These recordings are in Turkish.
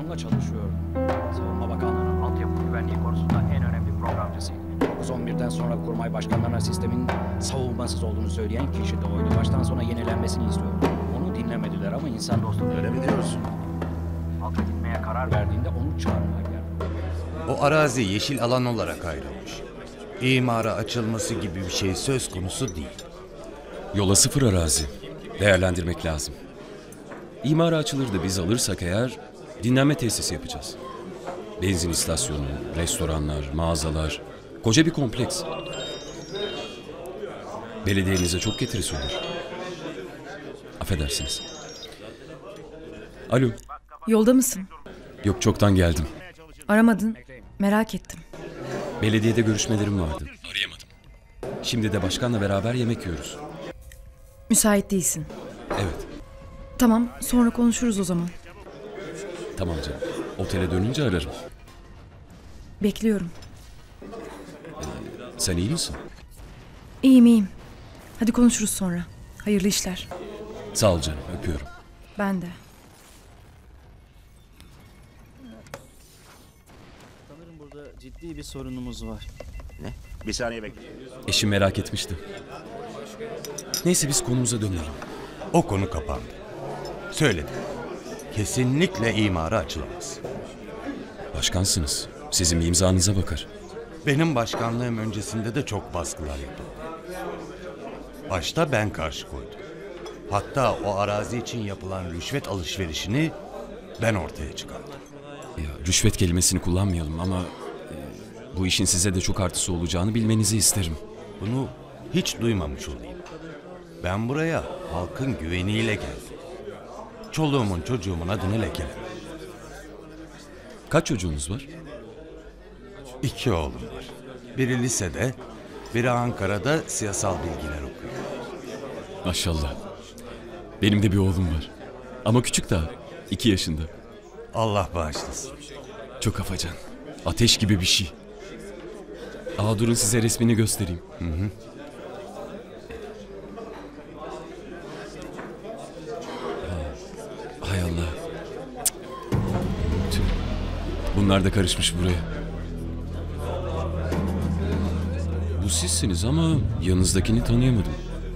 onunla çalışıyordum. Savunma Bakanlığı'nın altyapı güvenliği konusunda en önemli programcısıydı. 9-11'den sonra kurmay başkanlarına sistemin savunmasız olduğunu söyleyen kişi de oydu. Baştan sona yenilenmesini istiyordu. Onu dinlemediler ama insan dostu Öyle mi diyorsun? halka gitmeye karar verdiğinde onu çağırmaya geldi. O arazi yeşil alan olarak ayrılmış. İmara açılması gibi bir şey söz konusu değil. Yola sıfır arazi. Değerlendirmek lazım. İmara açılır da biz alırsak eğer dinlenme tesisi yapacağız. Benzin istasyonu, restoranlar, mağazalar. Koca bir kompleks. Belediyenize çok getirisi olur. Affedersiniz. Alo. Yolda mısın? Yok, çoktan geldim. Aramadın. Merak ettim. Belediyede görüşmelerim vardı. Arayamadım. Şimdi de başkanla beraber yemek yiyoruz. Müsait değilsin. Evet. Tamam, sonra konuşuruz o zaman. Tamam canım. Otele dönünce ararım. Bekliyorum. Sen iyi misin? İyiyim, iyiyim. Hadi konuşuruz sonra. Hayırlı işler. Sağ ol canım. Öpüyorum. Ben de. Sanırım burada ciddi bir sorunumuz var. Bir saniye bekle. Eşim merak etmişti. Neyse biz konumuza dönelim. O konu kapandı. Söyledim. Kesinlikle imara açılamaz. Başkansınız. Sizin bir imzanıza bakar. Benim başkanlığım öncesinde de çok baskılar yapıldı. Başta ben karşı koydum. Hatta o arazi için yapılan rüşvet alışverişini ben ortaya çıkardım. Ya, rüşvet kelimesini kullanmayalım ama bu işin size de çok artısı olacağını bilmenizi isterim. Bunu hiç duymamış olayım. Ben buraya halkın güveniyle geldim. Çoluğumun çocuğumun adını lekelemem. Kaç çocuğunuz var? 2 oğlum var. Biri lisede, biri Ankara'da siyasal bilgiler okuyor. Maşallah. Benim de bir oğlum var. Ama küçük daha. 2 yaşında. Allah bağışlasın. Çok afacan. Ateş gibi bir şey. Durun size resmini göstereyim. Hay Allah. Tüh. Bunlar da karışmış buraya. Bu sizsiniz ama yanınızdakini tanıyamadım.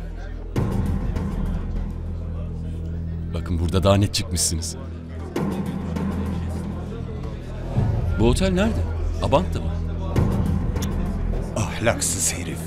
Bakın burada daha net çıkmışsınız. Bu otel nerede? Abant'ta mı? Ahlaksız herif.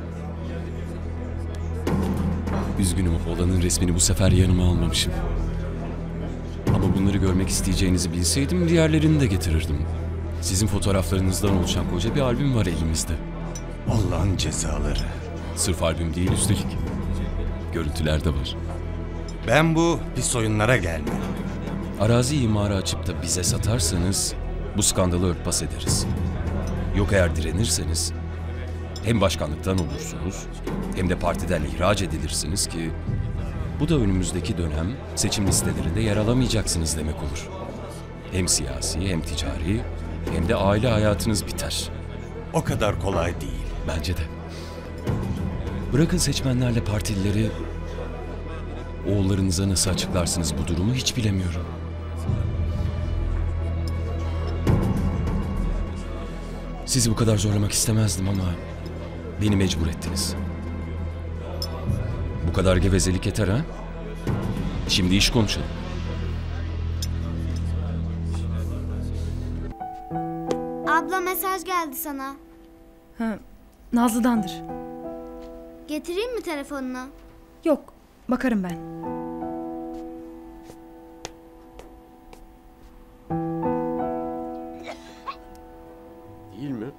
Üzgünüm, oğlanın resmini bu sefer yanıma almamışım. Ama bunları görmek isteyeceğinizi bilseydim diğerlerini de getirirdim. Sizin fotoğraflarınızdan oluşan koca bir albüm var elimizde. Allah'ın cezaları. Sırf albüm değil üstelik. Görüntüler de var. Ben bu pis oyunlara gelmem. Arazi imarı açıp da bize satarsanız bu skandalı örtbas ederiz. Yok eğer direnirseniz hem başkanlıktan olursunuz hem de partiden ihraç edilirsiniz ki bu da önümüzdeki dönem seçim listelerinde yer alamayacaksınız demek olur. Hem siyasi hem ticari hem de aile hayatınız biter. O kadar kolay değil. Bence de. Bırakın seçmenlerle partilileri, oğullarınıza nasıl açıklarsınız bu durumu hiç bilemiyorum. Sizi bu kadar zorlamak istemezdim ama beni mecbur ettiniz. Bu kadar gevezelik yeter ha? Şimdi iş konuşalım. Abla mesaj geldi sana. Ha, Nazlı'dandır. Getireyim mi telefonunu? Yok, bakarım ben. Değil mi?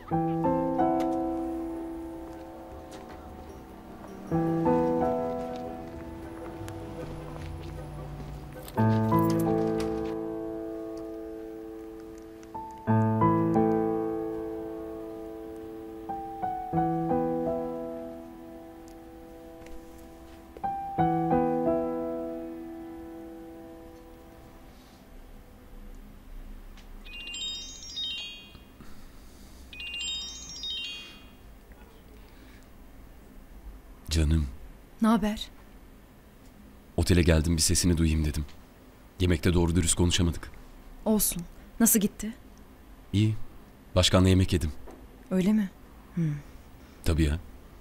Canım, Ne haber? otele geldim bir sesini duyayım dedim. Yemekte doğru dürüst konuşamadık. Olsun. Nasıl gitti? İyi. Başkanla yemek yedim. Öyle mi? Tabii ya.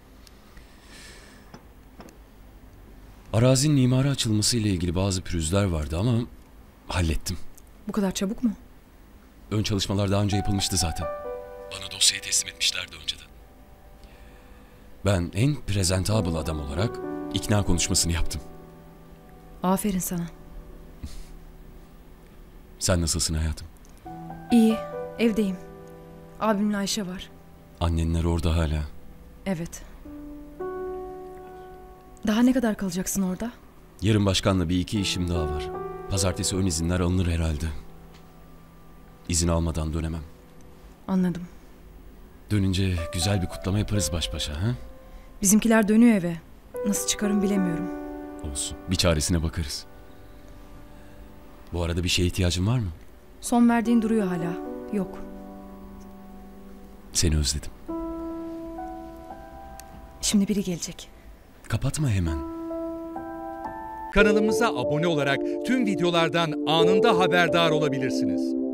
Arazinin imara açılması ile ilgili bazı pürüzler vardı ama hallettim. Bu kadar çabuk mu? Ön çalışmalar daha önce yapılmıştı zaten. Bana dosyayı teslim etmişlerdi önceden. Ben en presentable adam olarak ikna konuşmasını yaptım. Aferin sana. Sen nasılsın hayatım? İyi. Evdeyim. Abimle Ayşe var. Annenler orada hala. Evet. Daha ne kadar kalacaksın orada? Yarın başkanla bir iki işim daha var. Pazartesi ön izinler alınır herhalde. İzin almadan dönemem. Anladım. Dönünce güzel bir kutlama yaparız baş başa, ha? Bizimkiler dönüyor eve. Nasıl çıkarım bilemiyorum. Olsun. Bir çaresine bakarız. Bu arada bir şeye ihtiyacın var mı? Son verdiğin duruyor hala. Yok. Seni özledim. Şimdi biri gelecek. Kapatma hemen. Kanalımıza abone olarak tüm videolardan anında haberdar olabilirsiniz.